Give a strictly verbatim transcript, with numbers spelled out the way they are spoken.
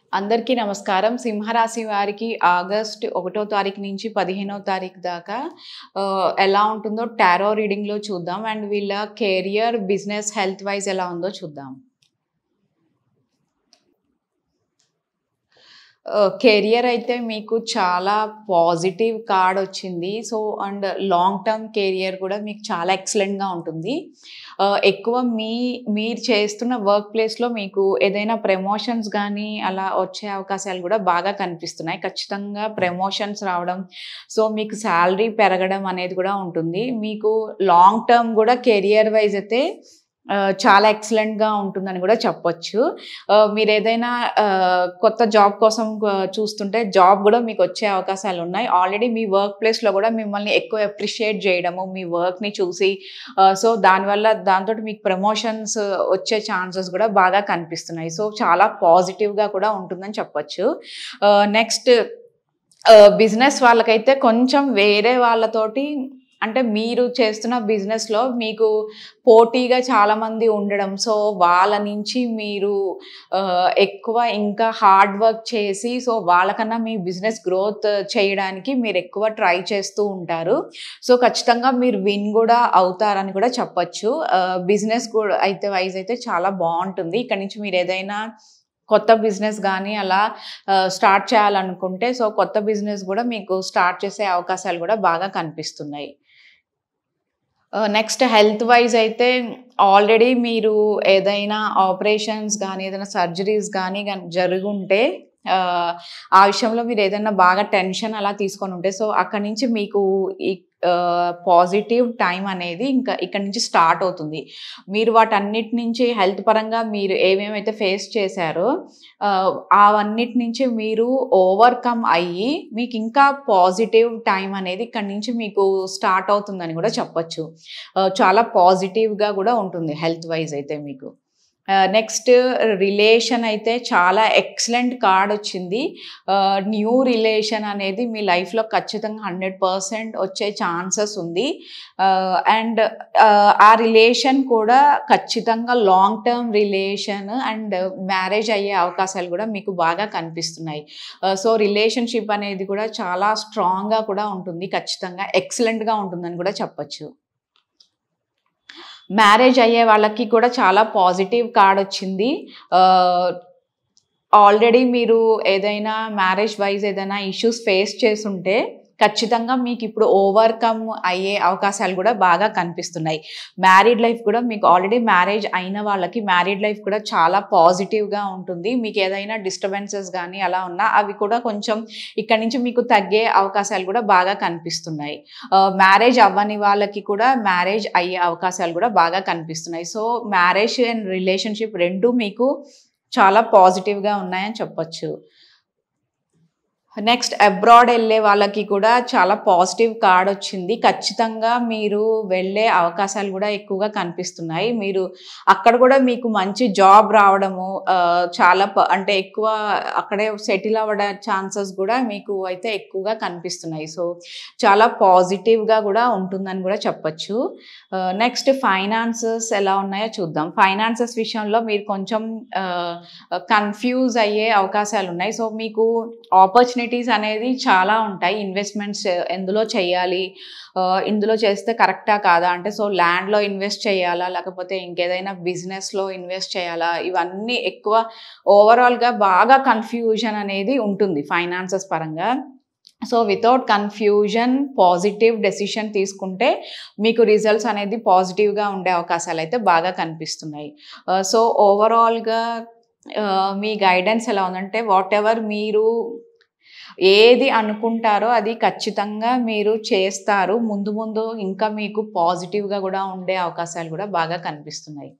అందరికీ నమస్కారం. సింహరాశి వారికి ఆగస్ట్ ఒకటో తారీఖు నుంచి పదిహేనో తారీఖు దాకా ఆహ్, ఎలా ఉంటుందో టారో రీడింగ్‌లో చూద్దాం. అండ్ వీళ్ళ కెరియర్, బిజినెస్, హెల్త్ వైస్ ఎలా ఉందో చూద్దాం. ఆహ్, కెరియర్ అయితే మీకు చాలా పాజిటివ్ కార్డ్ వచ్చింది. So, and long term career కూడా మీకు చాలా ఎక్సలెంట్‌గా ఉంటుంది. ఆహ్, ఎక్కువ మీ మీరు చేస్తున్న వర్క్ ప్లేస్‌లో మీకు ఏదైనా ప్రమోషన్స్ గానీ, అలా వచ్చే అవకాశాలు కూడా బాగా కనిపిస్తున్నాయి. ఖచ్చితంగా ప్రమోషన్స్ రావడం, సో, మీకు సాలరీ పెరగడం అనేది కూడా ఉంటుంది. మీకు లాంగ్ టర్మ్ కూడా కెరియర్ వైస్ అయితే ఆహ్, చాలా ఎక్సలెంట్‌గా ఉంటుందని కూడా చెప్పొచ్చు. ఆహ్, మీరేదైనా ఆహ్, కొత్త జాబ్ కోసం క చూస్తుంటే జాబ్ గూడా మీకొచ్చే అవకాశాలున్నాయి. ఆల్రెడీ మీ వర్క్ ప్లేస్‌లో గూడా మిమ్మల్ని ఎక్కువ అప్రిషియేట్ జేయడము, మీ వర్క్‌ని చూసి ఆహ్, సో, దానివల్ల దాంతోటి మీకు ప్రమోషన్స్ వచ్చే ఛాన్సెస్ గూడా బాగా కనిపిస్తున్నాయి. సో, చాలా పాజిటివ్‌గా కూడా ఉంటుందని చెప్పొచ్చు. ఆహ్, నెక్స్ట్ ఆహ్, బిజినెస్ వాళ్ళకైతే కొంచెం వేరే వాళ్ళతోటి అంటే మీరు చేస్తున్న బిజినెస్‌లో మీకు పోటీగా చాలామంది ఉండడం. సో, వాళ్ళ నుంచి మీరు ఆహ్, ఎక్కువ ఇంకా హార్డ్ వర్క్ చేసి, సో, వాళ్ళకన్నా మీ బిజినెస్ గ్రోత్ చేయడానికి మీరెక్కువ ట్రై చేస్తూ ఉంటారు. సో, ఖచ్చితంగా మీరు విన్ గూడా అవుతారని కూడా చెప్పొచ్చు. ఆహ్, బిజినెస్ కూడా అయితే వైస్ అయితే చాలా బావుంటుంది. ఇక్కడి నుంచి మీరేదైనా కొత్త బిజినెస్ గానీ అలా ఆహ్, స్టార్ట్ చేయాలనుకుంటే, సో, కొత్త బిజినెస్ గూడా మీకు స్టార్ట్ చేసే అవకాశాలు గూడా బాగా కనిపిస్తున్నాయి. ఆహ్, నెక్స్ట్ హెల్త్ వైస్ అయితే ఆల్రెడీ మీరు ఏదైనా ఆపరేషన్స్ గానీ, ఏదైనా సర్జరీస్ గానీ గన్ జరుగుంటే ఆహ్, ఆ విషయంలో మీరేదైనా బాగా టెన్షన్ అలా తీసుకొనుంటే, సో, అక్కడి నుంచి మీకు ఈ ఆహ్, పాజిటివ్ టైమ్ అనేది ఇంకా ఇక్కడి నుంచి స్టార్ట్ అవుతుంది. మీరు వాటన్నిటి నుంచి హెల్త్ పరంగా మీరు ఏమేమైతే ఫేస్ చేశారో ఆహ్, అవన్నిటి నుంచి మీరు ఓవర్‌కమ్ అయ్యి మీకింకా పాజిటివ్ టైమ్ అనేది ఇక్కడి నుంచి మీకు స్టార్ట్ అవుతుందని గూడా చెప్పొచ్చు. ఆహ్, చాలా పాజిటివ్‌గా గూడా ఉంటుంది హెల్త్ వైస్ అయితే మీకు. ఆహ్, నెక్స్ట్ రిలేషన్ అయితే చాలా ఎక్సలెంట్ కార్డొచ్చింది. ఆహ్, న్యూ రిలేషన్ అనేది మీ లైఫ్‌లో ఖచ్చితంగా హండ్రెడ్ పర్సెంట్ వచ్చే ఛాన్సెస్ ఉంది. ఆహ్, అండ్ ఆహ్, ఆ రిలేషన్ కూడా ఖచ్చితంగా long term relation and marriage అయ్యే అవకాశాలు గూడా మీకు బాగా కనిపిస్తున్నాయి. ఆహ్, సో, రిలేషన్‌షిప్ అనేది కూడా చాలా స్ట్రాంగ్‌గా కూడా ఉంటుంది. ఖచ్చితంగా ఎక్సలెంట్‌గా ఉంటుందని కూడా చెప్పొచ్చు. మ్యారేజ్ అయ్యే వాళ్ళకి కూడా చాలా పాజిటివ్ కార్డొచ్చింది. ఆహ్, ఆల్రెడీ మీరు ఏదైనా మ్యారేజ్ వైస్ ఏదైనా ఇష్యూస్ ఫేస్ చేసుంటే, ఖచ్చితంగా మీకిప్పుడు ఓవర్‌కమ్ అయ్యే అవకాశాలు గూడా బాగా కనిపిస్తున్నాయి. మ్యారీడ్ లైఫ్ కూడా మీకు ఆల్రెడీ మ్యారేజ్ అయిన వాళ్ళకి మ్యారీడ్ లైఫ్ కూడా చాలా పాజిటివ్‌గా ఉంటుంది. మీకేదైనా డిస్టర్బెన్సెస్ గానీ అలా ఉన్నా అవి కూడా కొంచెం ఇక్కడి నుంచి మీకు తగ్గే అవకాశాలు గూడా బాగా కనిపిస్తున్నాయి. ఆహ్, మ్యారేజ్ అవ్వని వాళ్ళకి కూడా మ్యారేజ్ అయ్యే అవకాశాలు గూడా బాగా కనిపిస్తున్నాయి. సో, మ్యారేజ్ అండ్ రిలేషన్‌షిప్ రెండు మీకు చాలా పాజిటివ్‌గా ఉన్నాయని చెప్పొచ్చు. నెక్స్ట్ అబ్రాడ్ ఎళ్ళే వాళ్ళకి కూడా చాలా పాజిటివ్ కార్డొచ్చింది. ఖచ్చితంగా మీరు వెళ్ళే అవకాశాలు గూడా ఎక్కువగా కనిపిస్తున్నాయి. మీరు అక్కడ గూడా మీకు మంచి జాబ్ రావడము ఆహ్, చాలా ప అంటే ఎక్కువ అక్కడే సెటిల్ అవ్వడ ఛాన్సెస్ గూడా మీకు అయితే ఎక్కువగా కనిపిస్తున్నాయి. సో, చాలా పాజిటివ్‌గా గూడా ఉంటుందని గూడా చెప్పొచ్చు. ఆహ్, నెక్స్ట్ ఫైనాన్సెస్ ఎలా ఉన్నాయో చూద్దాం. ఫైనాన్సెస్ విషయంలో మీరు కొంచెం ఆహ్, కన్‌ఫ్యూజ్ అయ్యే అవకాశాలున్నాయి. సో, మీకు ఆపర్చునిటీస్ అనేది చాలా ఉంటాయి. ఇన్వెస్ట్‌మెంట్స్ ఎందులో చేయాలి? ఆహ్, ఇందులో చేస్తే కరెక్టా? కాదా? అంటే సో, ల్యాండ్‌లో ఇన్వెస్ట్ చేయాలా? లేకపోతే ఇంకేదైనా బిజినెస్‌లో ఇన్వెస్ట్ చేయాలా? ఇవన్నీ ఎక్కువ ఓవరాల్‌గా బాగా కన్‌ఫ్యూజన్ అనేది ఉంటుంది ఫైనాన్సెస్ పరంగా. So, without confusion positive decision తీసుకుంటే మీకు రిజల్ట్స్ అనేది పాజిటివ్‌గా ఉండే అవకాశాలైతే బాగా కనిపిస్తున్నాయి. ఆహ్, సో, ఓవరాల్‌గా ఆహ్, మీ గైడెన్స్ ఎలా ఉందంటే వాటెవర్ మీరు ఏది అనుకుంటారో అది ఖచ్చితంగా మీరు చేస్తారు. ముందు ముందు ఇంకా మీకు పాజిటివ్‌గా గూడా ఉండే అవకాశాలు గూడా బాగా కనిపిస్తున్నాయి.